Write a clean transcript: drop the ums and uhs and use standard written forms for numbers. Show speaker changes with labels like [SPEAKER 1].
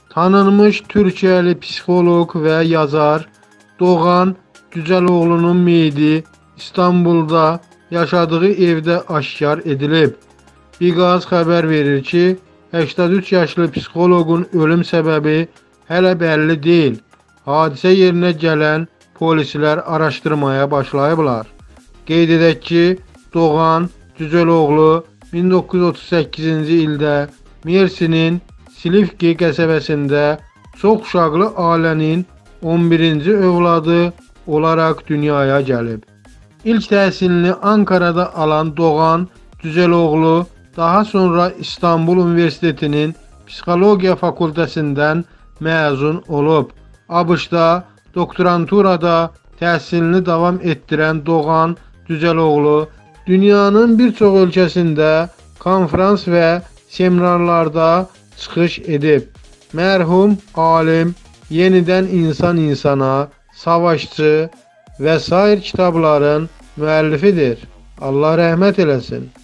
[SPEAKER 1] Tanınmış Türkiyəli psixoloq və yazar Doğan Cüceloğlu'nun meyidi İstanbul'da yaşadığı evdə aşkar edilib. Biqaz xəbər verir ki, 83 yaşlı psixoloqun ölüm səbəbi hələ bəlli deyil. Hadisə yerinə gələn polislər araşdırmaya başlayıblar. Qeyd edək ki, Doğan Cüceloğlu 1938-ci ildə Mersinin Silifke qəsəbəsində çox uşaqlı ailənin 11-ci övladı olaraq dünyaya gəlib. İlk təhsilini Ankara'da alan Doğan Cüceloğlu daha sonra İstanbul Üniversitetinin Psixologiya fakültəsindən məzun olub. ABŞ-da doktoranturada təhsilini davam etdirən Doğan Cüceloğlu dünyanın bir çox ölkəsində konferans və seminarlarda çıxış edib. Mərhum alim Yenidən İnsan İnsana, Savaşçı və sair kitabların müəllifidir. Allah rəhmət eləsin.